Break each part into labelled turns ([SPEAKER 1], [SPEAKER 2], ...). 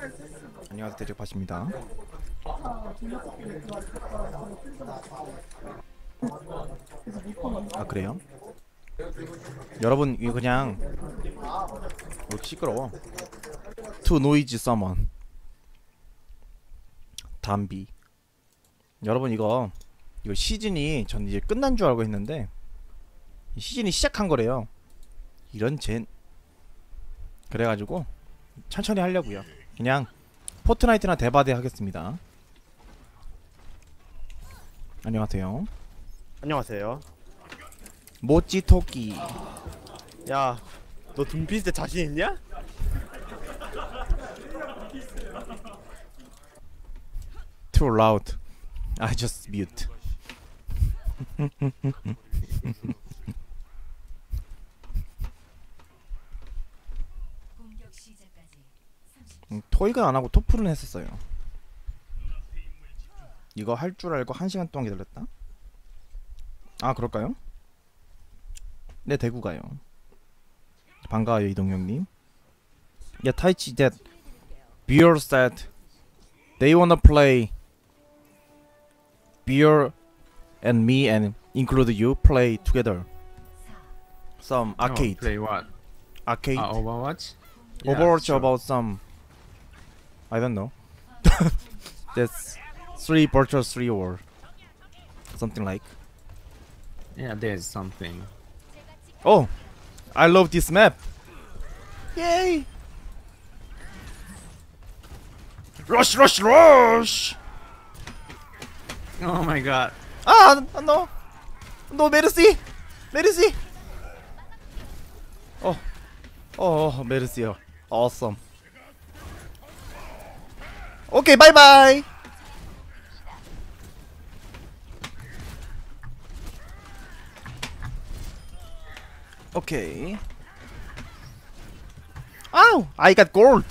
[SPEAKER 1] 안녕하세요, 대적팟입니다. 아, 그래요? 여러분, 이거 그냥 왜 이렇게 시끄러워? To noise someone. 담비. 여러분, 이거 시즌이 전 이제 끝난 줄 알고 했는데 시즌이 시작한 거래요. 이런 젠. 그래가지고 천천히 하려고요. 그냥 포트나이트나 대바대 하겠습니다. 안녕하세요.
[SPEAKER 2] 안녕하세요.
[SPEAKER 1] 모찌 토끼.
[SPEAKER 2] 야, 너 둠피스트 자신 있냐?
[SPEAKER 1] Too loud. I just mute. 토익은 안 하고 토플은 했었어요. 이거 할 줄 알고 1시간 동안 기다렸다. 아, 그럴까요? 네, 대구 가요. 반가워요, 이동형님. Yeah, Taichi that Beer said they wanna play. Beer and me and include you play together. Some arcade.
[SPEAKER 3] Play what?
[SPEAKER 1] Arcade.
[SPEAKER 3] Overwatch?
[SPEAKER 1] Overwatch
[SPEAKER 3] sure.
[SPEAKER 1] about some. I don't know. That's 3 virtual 3 or something like.
[SPEAKER 3] Yeah, there's something.
[SPEAKER 1] Oh, I love this map. Yay! Rush, rush, rush!
[SPEAKER 3] Oh my god.
[SPEAKER 1] Ah, no, no, Mercy, Mercy. Oh, Mercy, awesome. Okay, bye bye. Okay. Oh, I got gold.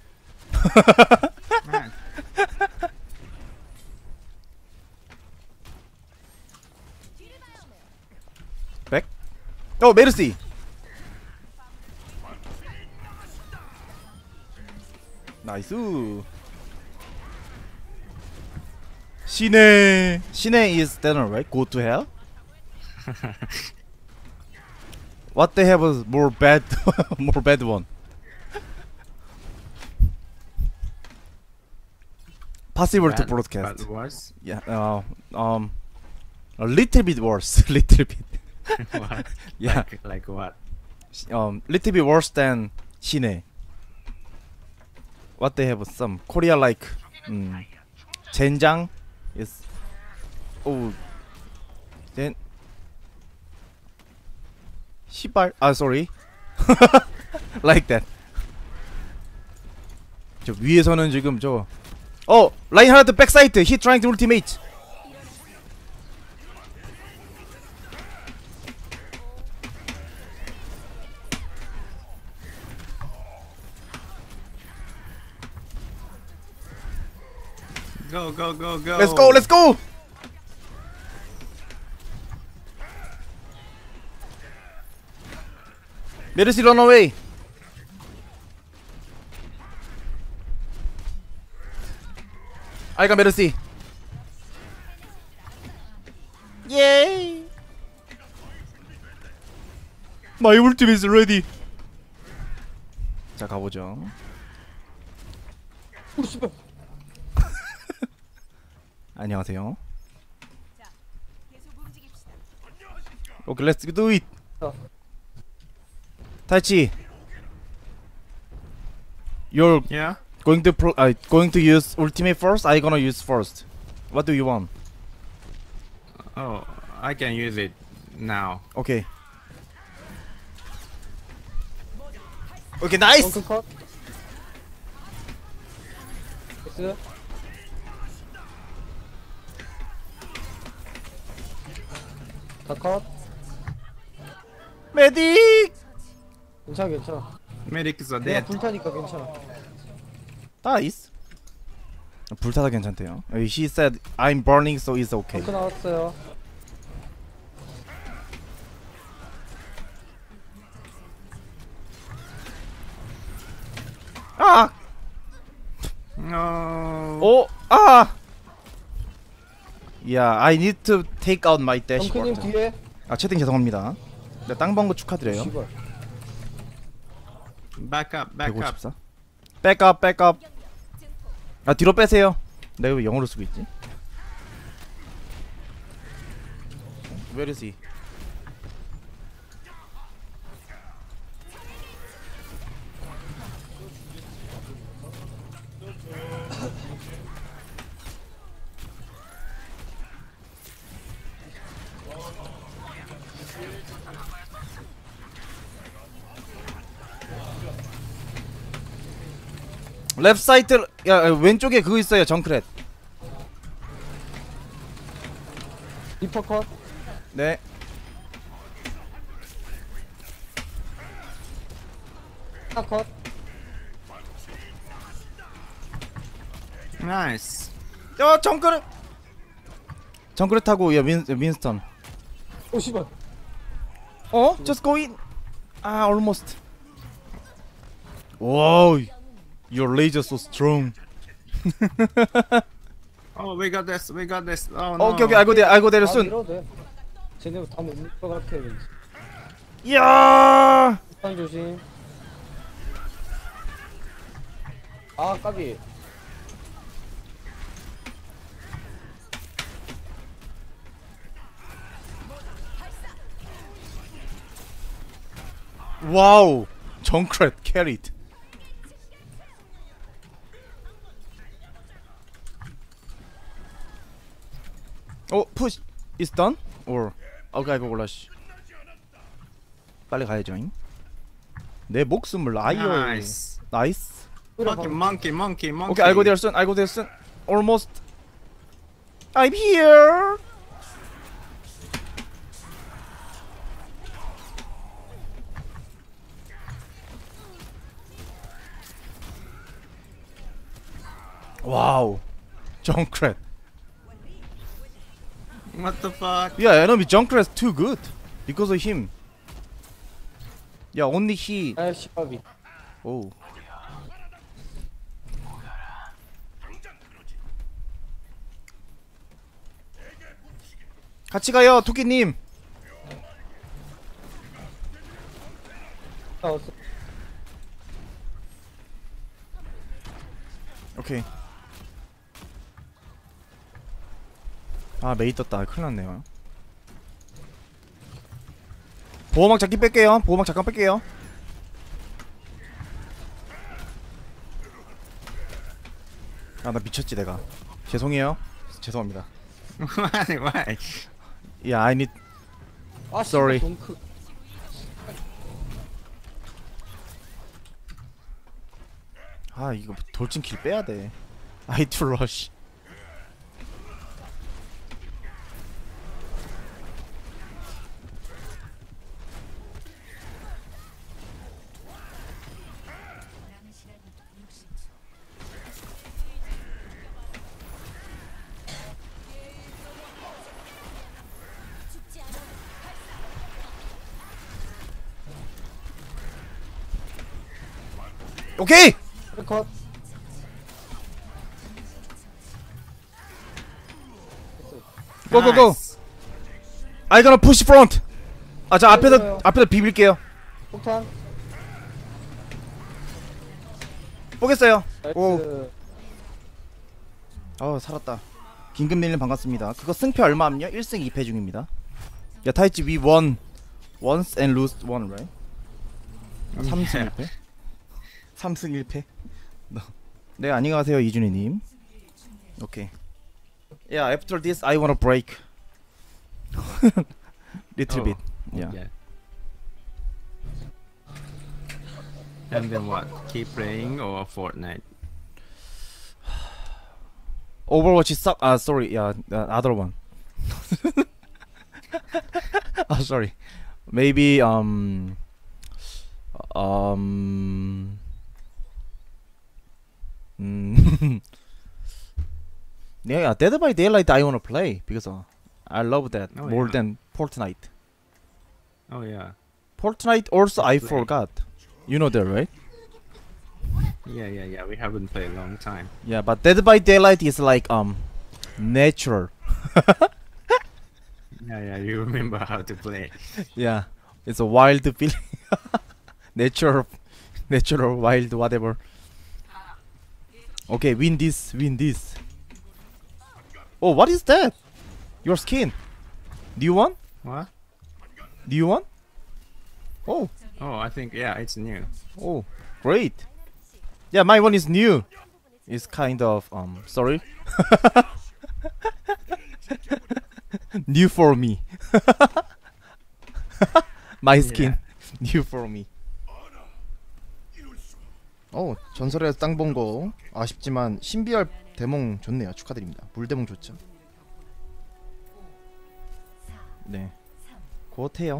[SPEAKER 3] Man.
[SPEAKER 1] Back. Oh, Mercy. Nice. Shine is Dana, right? Go to hell. What they have is more bad, more bad one. Possible to
[SPEAKER 3] Bad,
[SPEAKER 1] broadcast.
[SPEAKER 3] but worse?
[SPEAKER 1] Yeah. A little bit worse. Little bit.
[SPEAKER 3] What?
[SPEAKER 1] Yeah.
[SPEAKER 3] Like what?
[SPEAKER 1] Little bit worse than Shine. What they have some Korea like. Zenjang is. Oh. Then. 시발. Ah, sorry. Like that. 저 위에서는 지금 저. 라인하르트 백사이트. He trying to ultimate.
[SPEAKER 3] Go, go, go, go!
[SPEAKER 1] Let's go, let's go. 메르시 run away. I got 메르시. Yay. My ultimate is ready. 자, 가보죠. 안녕하세요. Okay, let's do it. Taichi, you're
[SPEAKER 3] Yeah?
[SPEAKER 1] going to use ultimate first. I gonna use first. What do you want?
[SPEAKER 3] Oh, I can use it now.
[SPEAKER 1] Okay. Okay, nice.
[SPEAKER 4] 덩크 컷. 나이스. 다 컷.
[SPEAKER 1] 메딕.
[SPEAKER 4] 괜찮아 괜찮아.
[SPEAKER 3] Medics are
[SPEAKER 4] 내가
[SPEAKER 3] dead.
[SPEAKER 4] 불타니까 괜찮아.
[SPEAKER 1] 나이스. 불타다 괜찮대요. She said I'm burning, so it's okay.
[SPEAKER 4] 덩크 나왔어요.
[SPEAKER 1] 아!
[SPEAKER 3] No.
[SPEAKER 1] 오! 아! Yeah, I need to take out my
[SPEAKER 4] 덩크님
[SPEAKER 1] dashboard.
[SPEAKER 4] 뒤에.
[SPEAKER 1] 아, 채팅 죄송합니다. 네, 땅번 거 축하드려요.
[SPEAKER 4] 씨발.
[SPEAKER 3] Back up, back up.
[SPEAKER 1] 154. 백업, 백업. 아, 뒤로 빼세요. 내가 왜 영어로 쓰고 있지? Where is he? 랩 사이트 야 왼쪽에 그거 있어요 정크렛.
[SPEAKER 4] 리퍼 컷.
[SPEAKER 1] 네.
[SPEAKER 4] 하나 컷.
[SPEAKER 3] Nice.
[SPEAKER 1] 야 정크렛. 정크렛하고 야 윈스턴.
[SPEAKER 4] 오 씨발.
[SPEAKER 1] 어? Just go in. 아 almost. 와우. Your laser so strong.
[SPEAKER 3] Oh, we got this. We got this. Oh no.
[SPEAKER 1] 오케이 오케이 알고 there
[SPEAKER 4] 아
[SPEAKER 1] soon.
[SPEAKER 4] 밀어도 돼. 쟤네 다못 밀 것 같아 왠지.
[SPEAKER 1] 야.
[SPEAKER 4] 판 조심. 아 까비.
[SPEAKER 1] 와우. 정크렛 carried. 어, push is done? or 오케이 몰라 씨. 빨리 가야죠. 내 목숨을 라이어에.
[SPEAKER 3] Nice.
[SPEAKER 1] 나이스.
[SPEAKER 3] Fucking monkey, monkey, monkey.
[SPEAKER 1] 오케이 알고 there soon. 알고 there soon. almost. I'm here. 와우. 정크렛.
[SPEAKER 3] What the fuck?
[SPEAKER 1] Yeah, enemy Junkrat's too good because of him. Yeah, only he.
[SPEAKER 4] 아 씨발이.
[SPEAKER 1] Oh. 같이 가요, 토끼님.
[SPEAKER 4] 나왔어.
[SPEAKER 1] 오케이. 아, 메이 떴다. 큰일 났네요. 보호막 잡기 뺄게요. 보호막 잠깐 뺄게요. 아, 나 미쳤지 내가. 죄송해요. 죄송합니다.
[SPEAKER 3] Why? Why?
[SPEAKER 1] Yeah, I need.
[SPEAKER 4] 아
[SPEAKER 1] Sorry.
[SPEAKER 4] 씨발 덩크.
[SPEAKER 1] 아, 이거 돌진킬 빼야 돼. I to rush. 오케이.
[SPEAKER 4] 컷.
[SPEAKER 1] 고고고.
[SPEAKER 3] Nice.
[SPEAKER 1] I gonna push front. 아, 저 앞에서 비빌게요.
[SPEAKER 4] 폭탄.
[SPEAKER 1] 보겠어요. 오.
[SPEAKER 4] 나이스.
[SPEAKER 1] 살았다. 긴급내림 반갑습니다. 그거 승패 얼마함요? 1승 2패 중입니다. 야, 타이치 we won once and lose one, right? 3승 1패? 3승 1패? 네, 안녕하세요 이준희님. 오케이. Yeah, after this I wanna break. Little bit. Yeah.
[SPEAKER 3] Yeah. And then what? Keep playing or Fortnite?
[SPEAKER 1] Overwatch suck. Ah, sorry. Yeah, other one. Ah, sorry. Maybe yeah, Dead by Daylight I wanna play because I love that
[SPEAKER 3] Oh,
[SPEAKER 1] more
[SPEAKER 3] yeah.
[SPEAKER 1] than Fortnite.
[SPEAKER 3] Oh yeah.
[SPEAKER 1] Fortnite also I
[SPEAKER 3] Play.
[SPEAKER 1] forgot. You know that, right?
[SPEAKER 3] Yeah. We haven't played a long time.
[SPEAKER 1] Yeah, but Dead by Daylight is like natural.
[SPEAKER 3] Yeah. You remember how to play.
[SPEAKER 1] Yeah, it's a wild feeling. natural, natural, wild, whatever. Okay, win this, win this. Oh, what is that? Your skin. Do you want?
[SPEAKER 3] What?
[SPEAKER 1] Do you want? Oh,
[SPEAKER 3] Oh, I think yeah, it's new.
[SPEAKER 1] oh, great. Yeah, my one is new. It's kind of sorry. new for me. my skin. new for me. 전설의 땅 본 거 아쉽지만 신비할 대몽 좋네요. 축하드립니다. 물대몽 좋죠. 네. 곧해요.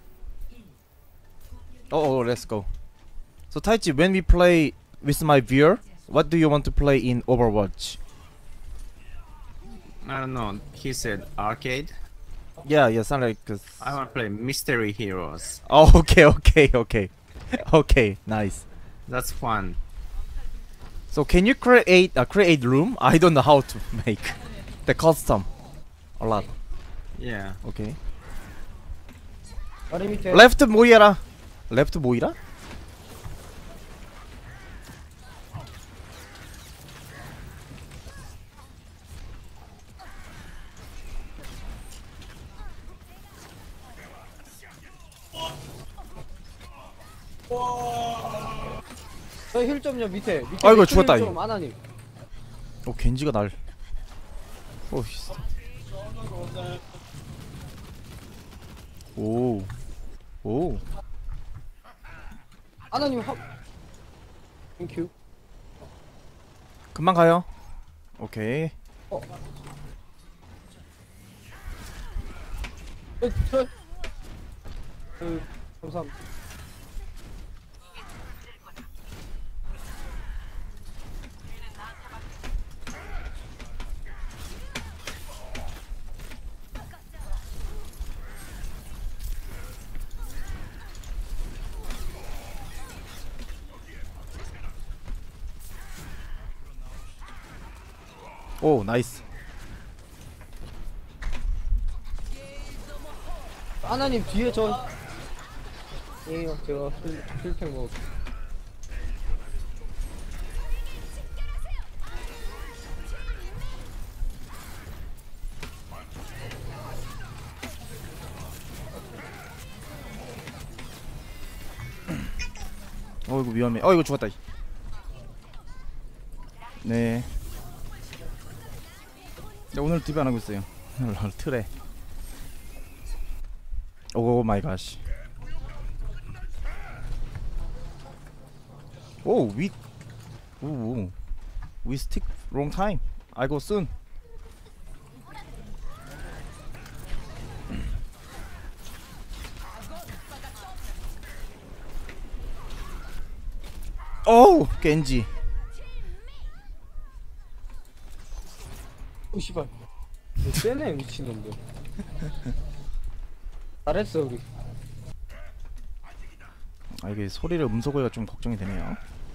[SPEAKER 1] let's go. So Taichi, when we play with my viewer, what do you want to play in Overwatch?
[SPEAKER 3] I don't know. He said arcade.
[SPEAKER 1] Yeah, sound like.
[SPEAKER 3] I want to play Mystery Heroes.
[SPEAKER 1] Oh, okay. okay, nice.
[SPEAKER 3] That's fun.
[SPEAKER 1] So can you create room? I don't know how to make the custom. A lot.
[SPEAKER 3] Yeah.
[SPEAKER 1] Okay.
[SPEAKER 4] 머리 밑에.
[SPEAKER 1] Left 모이라. Left 모이라?
[SPEAKER 4] 저힐 좀요 밑에.
[SPEAKER 1] 아이고,
[SPEAKER 4] 밑에
[SPEAKER 1] 죽었다,
[SPEAKER 4] 힐 좀,
[SPEAKER 1] 이거.
[SPEAKER 4] 아나님.
[SPEAKER 1] 겐지가 날. 오.
[SPEAKER 4] 아나님 땡큐.
[SPEAKER 1] 금방 가요. 오케이.
[SPEAKER 4] 감사합니다.
[SPEAKER 1] 오, 나이스.
[SPEAKER 4] 아나님 뒤에 저. 예, 제가 힐팩 먹.
[SPEAKER 1] 이거 위험해. 이거 죽었다. 네. 오늘 DB 안 하고 있어요. 틀에. 오 마이 갓. 오, we stick long time. I go soon. 오, 겐지.
[SPEAKER 4] 오 씨발. 세네 미친놈들. 잘했어 우리.
[SPEAKER 1] 이게 소리를 음소거가 좀 걱정이 되네요.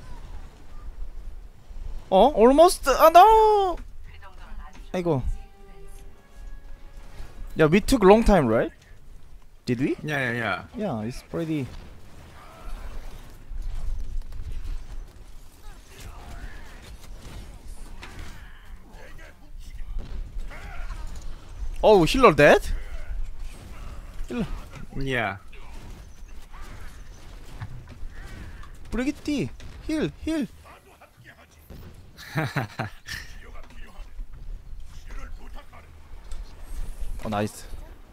[SPEAKER 1] almost. No. 아이고. Yeah, we took long time, right? Did we?
[SPEAKER 3] Yeah.
[SPEAKER 1] Yeah, it's pretty. Oh, healer dead?
[SPEAKER 3] Yeah.
[SPEAKER 1] 브리기티, 힐. 나이스.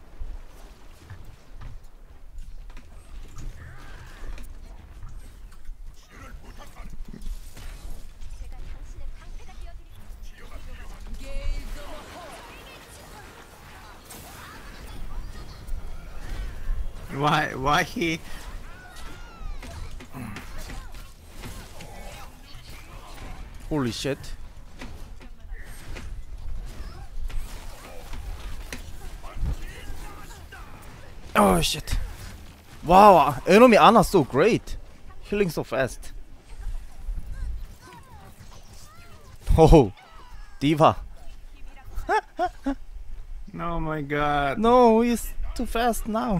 [SPEAKER 3] Why he?
[SPEAKER 1] Holy shit. Oh shit. Wow, enemy Ana so great. Healing so fast. Oh, diva.
[SPEAKER 3] Oh my god.
[SPEAKER 1] No, it's too fast now.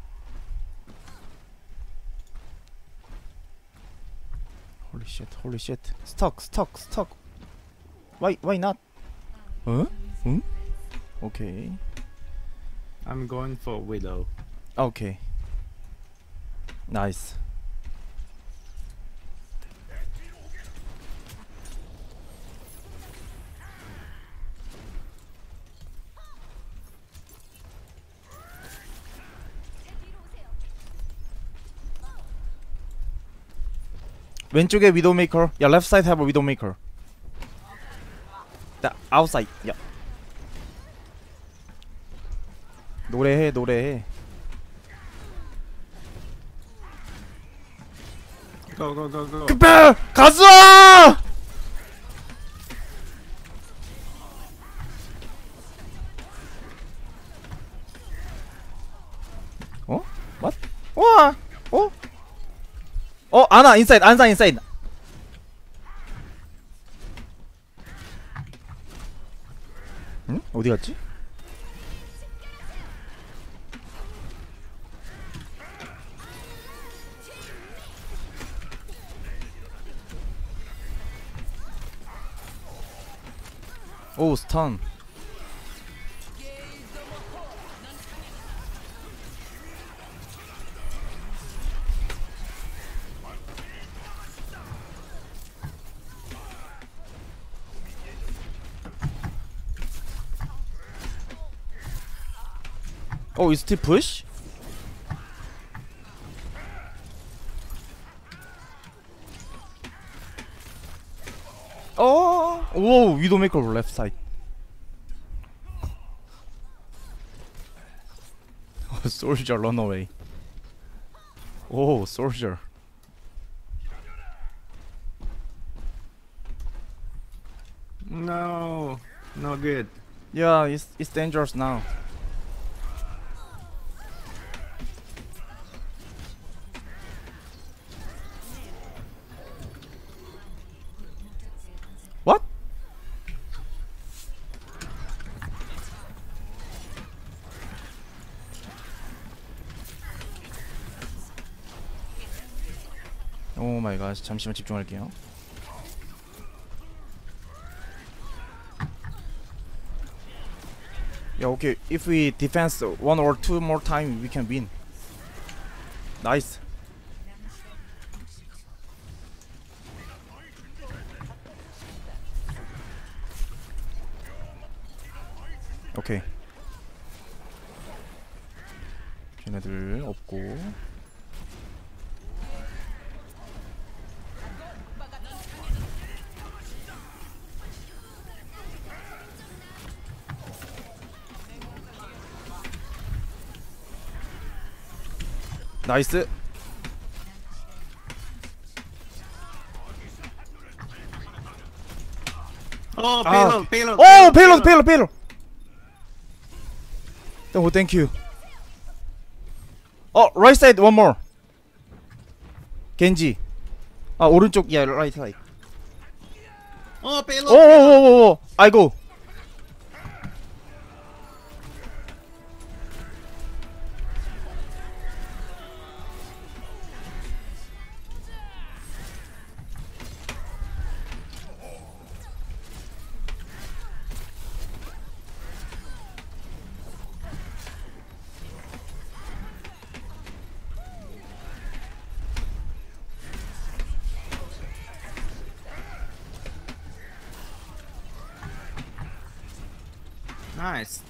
[SPEAKER 1] Holy shit, holy shit. Stuck, stuck, stuck. Why not? Huh? Hmm? Okay.
[SPEAKER 3] I'm going for Widow.
[SPEAKER 1] Okay. Nice. 왼쪽에 위도우메이커. 야, left side have a widowmaker. The outside. 야. 노래해, 노래해.
[SPEAKER 3] Go, go, go, go.
[SPEAKER 1] 급해! 가수아! 어? What? 와! 어? 아나 인사이드, 안사 인사이드. 응? 어디 갔지? 오, 스턴. Oh, you still push? Oh, whoa, Widowmaker left side. Soldier run away. Oh, soldier.
[SPEAKER 3] No, no good.
[SPEAKER 1] Yeah, it's dangerous now. What? 오 마이 갓. 잠시만 집중할게요. Yeah, okay. If we defense one or two more time, we can win. Nice. 오케이. 쟤네들 없고. 나이스.
[SPEAKER 3] Oh, payload, payload.
[SPEAKER 1] 오, 페일로드. 오, 땡큐. right side one more. 겐지. 아, 오른쪽. 야, right side.
[SPEAKER 3] Oh, payload.
[SPEAKER 1] 오오오오. 아이고.
[SPEAKER 3] Nice.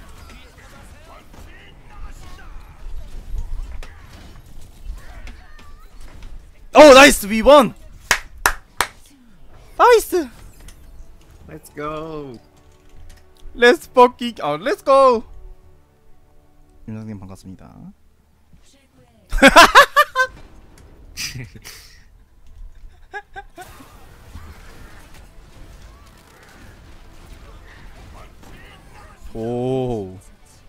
[SPEAKER 1] 오, 나이스. We won. 나이스.
[SPEAKER 3] Let's go.
[SPEAKER 1] Let's fucking let's go. 윤상님 반갑습니다. 오.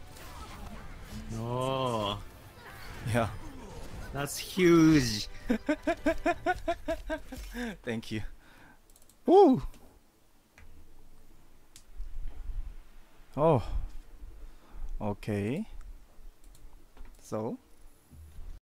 [SPEAKER 3] Oh,
[SPEAKER 1] 야.
[SPEAKER 3] that's huge.
[SPEAKER 1] Thank you. 오. Oh, okay. So